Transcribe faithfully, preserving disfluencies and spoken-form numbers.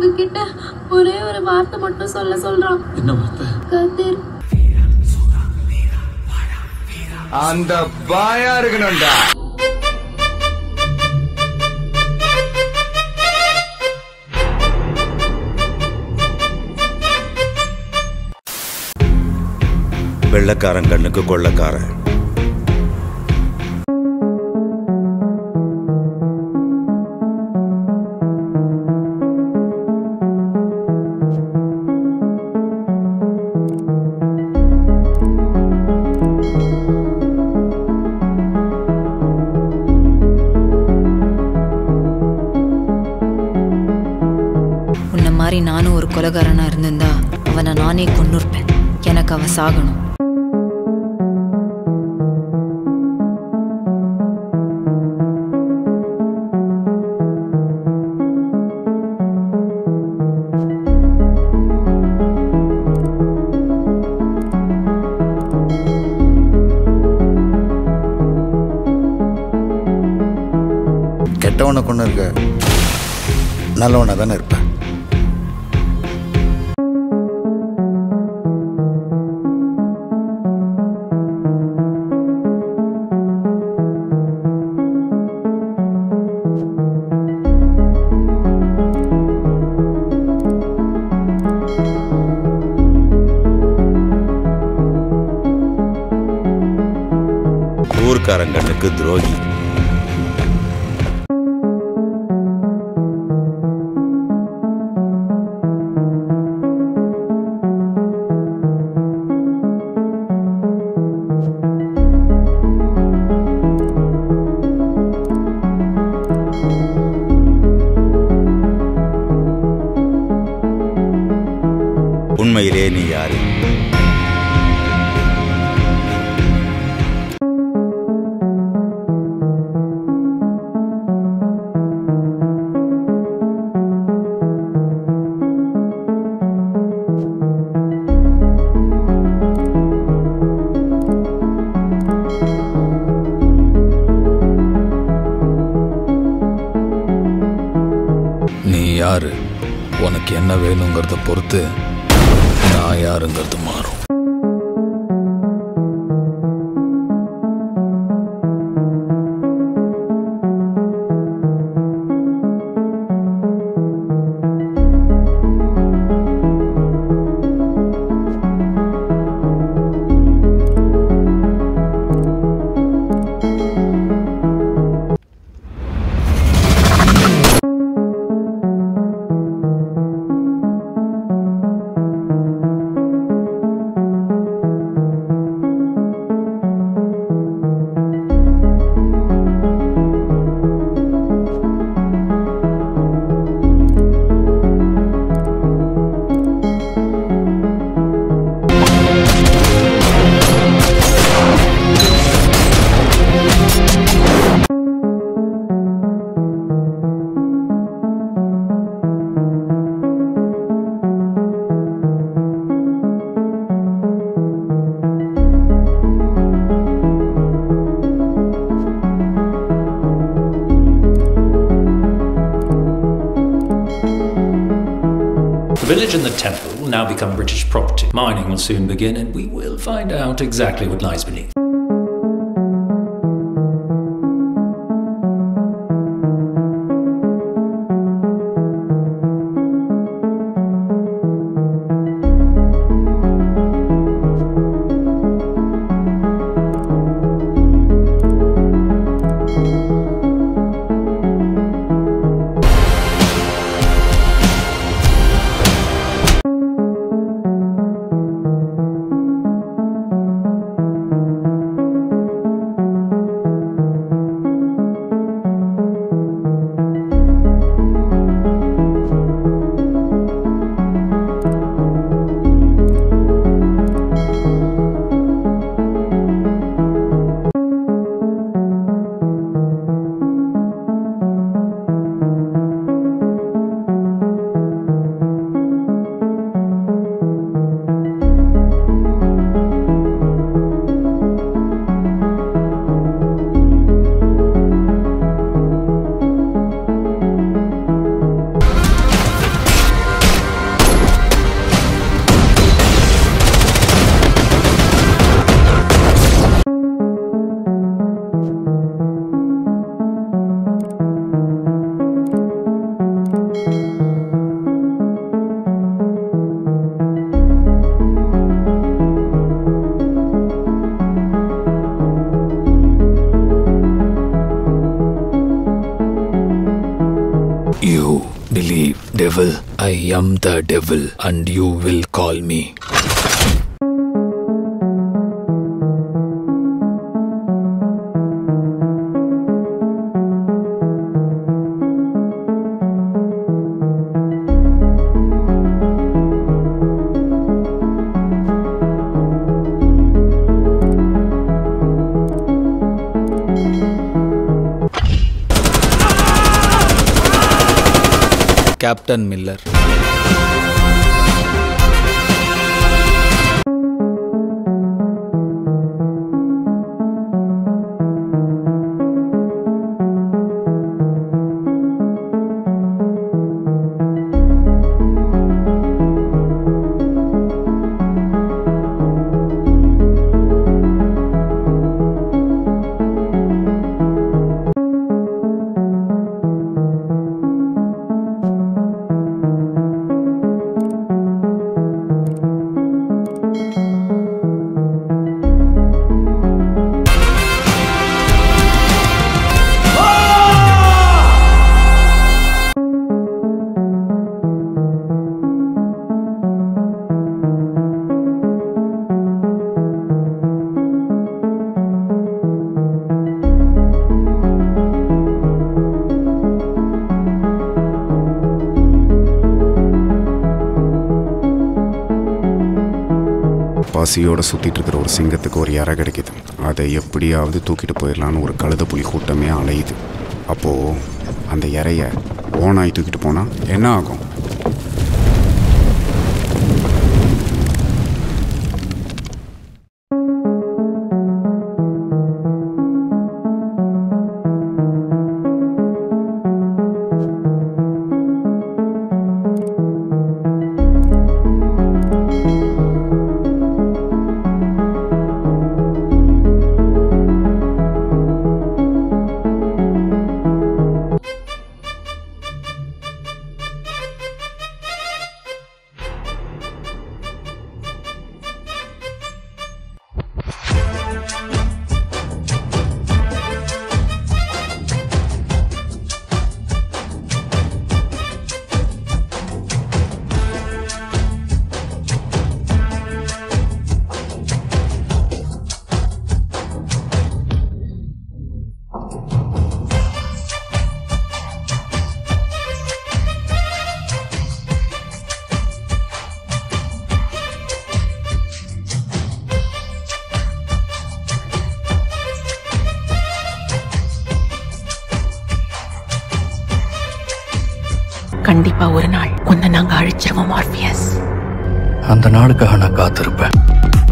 உங்ககிட்ட ஒரே ஒரு வார்த்தை மட்டும் சொல்ல சொல்றான். என்ன வார்த்தை? கதிர். அந்த பாயா இருக்கணும்டா. வெள்ளக்காரன் கண்ணுக்கு கொள்ளக்காரன். உன்ன மாதிரி நானும் ஒரு கொலைகாரனா இருந்திருந்தா அவனை நானே கொன்னுருப்பேன். எனக்கு அவ சாகணும். கெட்டவனை கொண்டு இருக்க நல்லவனை தானே இருப்பேன். ஊர்க்காரன் கண்ணுக்கு துரோகி. உண்மையிலே நீ யாரு? நீ யாரு? உனக்கு என்ன வேணுங்கிறத பொறுத்து நான் யாருங்கிறது மாறும். The village and the temple will now become British property. Mining will soon begin, and we will find out exactly what lies beneath. Devil, I am the devil and you will call me. Captain Miller. பசியோட சுற்றிட்டு இருக்கிற ஒரு சிங்கத்துக்கு ஒரு இறை கிடைக்குது. அதை எப்படியாவது தூக்கிட்டு போயிடலான்னு ஒரு கழுத புலி கூட்டமே அலையுது. அப்போது அந்த இறைய ஓனாய் தூக்கிட்டு போனால் என்ன ஆகும்? கண்டிப்பா ஒரு நாள் உன்னை நாங்க அழிச்சிருவோம் மார்பியஸ். அந்த நாளுக்காக நான் காத்திருப்பேன்.